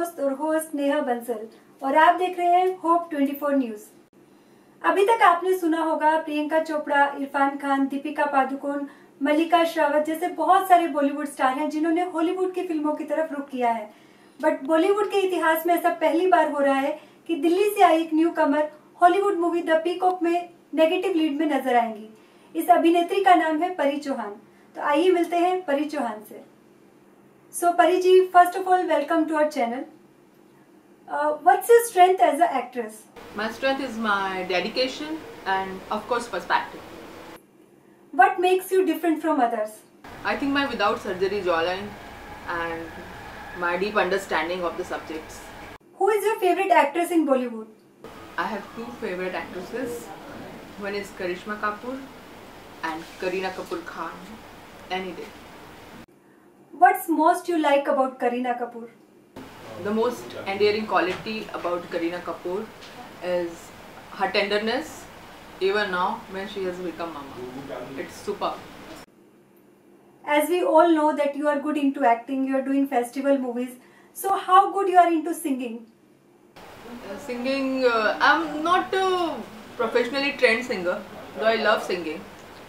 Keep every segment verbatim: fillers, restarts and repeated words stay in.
दोस्त और होस्ट नेहा बंसल और आप देख रहे हैं होप ट्वेंटी फोर न्यूज। अभी तक आपने सुना होगा प्रियंका चोपड़ा, इरफान खान, दीपिका पादुकोण, मल्लिका शेरावत जैसे बहुत सारे बॉलीवुड स्टार हैं जिन्होंने हॉलीवुड की फिल्मों की तरफ रुख किया है। बट बॉलीवुड के इतिहास में ऐसा पहली बार हो रहा है कि दिल्ली से आई एक newcomer Hollywood movie the peacock में नेगेटिव लीड में नजर आएंगी। इस अभिनेत्री का नाम है परी चौहान। तो आइए मिलते हैं परी चौहान से। So Pari ji, first of all welcome to our channel. What's your strength as a actress? My strength is my dedication and of course perspective. What makes you different from others? I think my without surgery jawline and my deep understanding of the subjects. Who is your favorite actress in Bollywood? I have two favorite actresses. One is Karishma Kapoor and Kareena Kapoor Khan. Any day. What's most you like about Kareena Kapoor? The most endearing quality about Kareena Kapoor is her tenderness, even now when she has become mama. It's super. As we all know that you are good into acting, you are doing festival movies. So how good you are into singing? Uh, singing, uh, I'm not a professionally trained singer, though I love singing.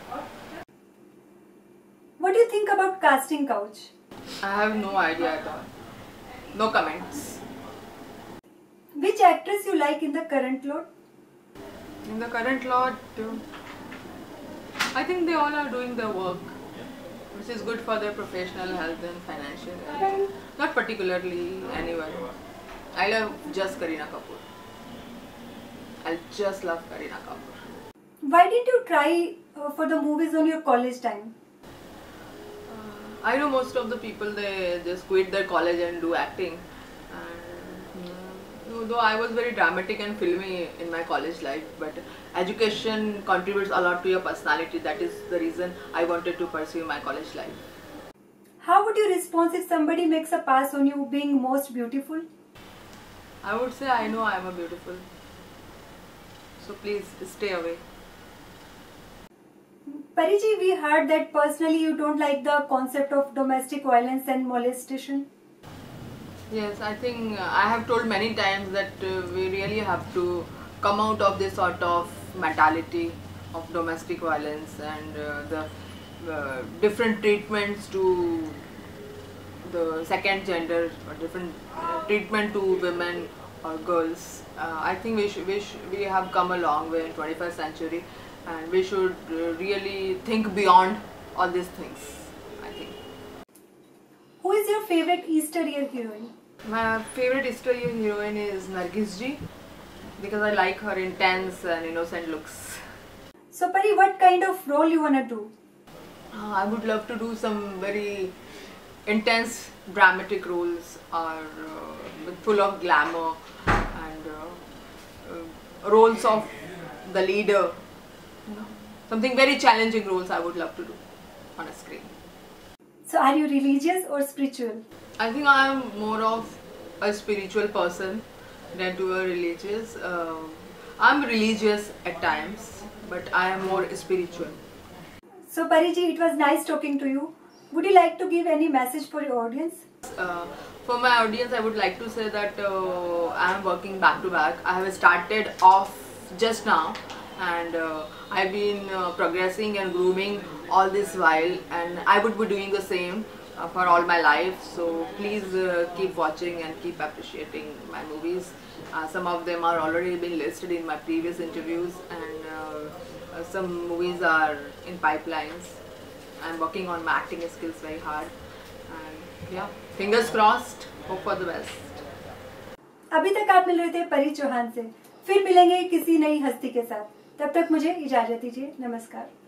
What do you think about casting couch? I have no idea at all. No comments. Which actress you like in the current lot? In the current lot, uh, I think they all are doing their work, which is good for their professional health and financial health. Not particularly anyone. I love just Kareena Kapoor. I just love Kareena Kapoor. Why didn't you try uh, for the movies on your college time? Uh, I know most of the people, they just quit their college and do acting. And, uh, though I was very dramatic and filmy in my college life, but education contributes a lot to your personality. That is the reason I wanted to pursue my college life. How would you respond if somebody makes a pass on you being most beautiful? I would say I know I am a beautiful. So please stay away. Pariji, we heard that personally you don't like the concept of domestic violence and molestation. Yes, I think uh, I have told many times that uh, we really have to come out of this sort of mentality of domestic violence and uh, the uh, different treatments to the second gender or different uh, treatment to women or girls. Uh, I think we should, we should, we have come a long way in twenty-first century, and we should uh, really think beyond all these things, I think. Who is your favorite Easter egg heroine? My favorite Easter egg heroine is Nargis ji, because I like her intense and innocent looks. So Pari, what kind of role you wanna do? Uh, I would love to do some very intense dramatic roles, or uh, full of glamour and uh, uh, roles of the leader. You know, something very challenging roles I would love to do on a screen. So are you religious or spiritual? I think I am more of a spiritual person than to a religious. Uh, I'm religious at times, but I am more spiritual. So Pariji, it was nice talking to you. Would you like to give any message for your audience? Uh, for my audience, I would like to say that uh, I am working back to back. I have started off just now, and uh, I've been uh, progressing and grooming all this while, and I would be doing the same uh, for all my life. So please uh, keep watching and keep appreciating my movies. Uh, some of them are already been listed in my previous interviews, and uh, uh, some movies are in pipelines. I'm working on my acting skills very hard, and yeah, fingers crossed. Hope for the best. अभी तक आप मिल रहे थे परी चौहान से। फिर मिलेंगे किसी नई हस्ती के साथ। तब तक मुझे इजाजत दीजिए। नमस्कार।